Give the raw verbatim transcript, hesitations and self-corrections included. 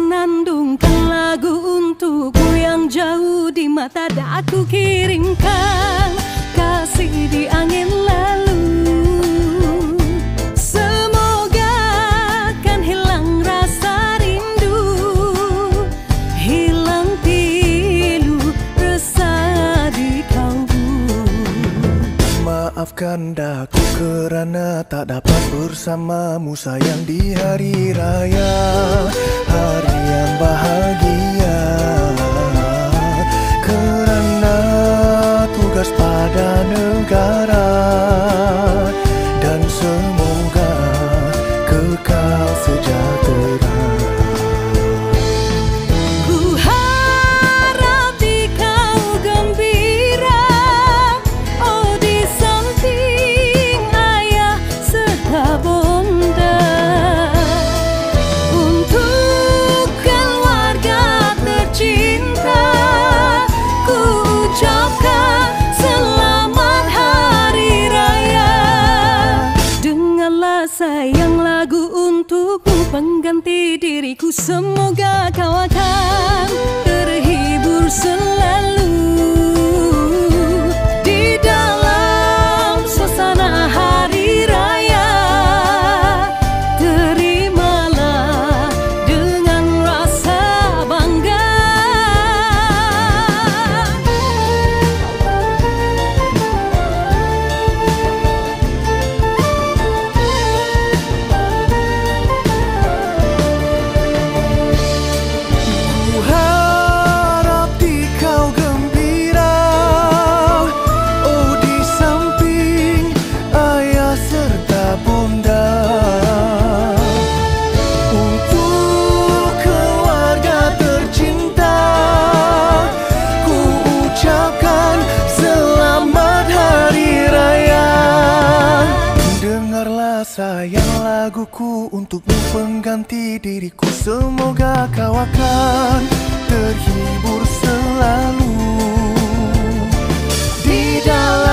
senandungkan lagu untukku yang jauh di mata dah aku kirimkan kasih di angin lalu. Semoga kan hilang rasa rindu, hilang pilu resah di kalbu. Maafkan daku kerana tak dapat bersamamu sayang di hari raya, hari yang bahagia. Kerana tugas pada negara, dan semoga kekal sejahtera. Sayang, lagu untukmu pengganti diriku. Semoga kau akan terhibur selalu di dalam suasana hari raya. Terimalah dengan rasa bangga. Sayang, laguku untukmu pengganti diriku. Semoga kau akan terhibur selalu di dalam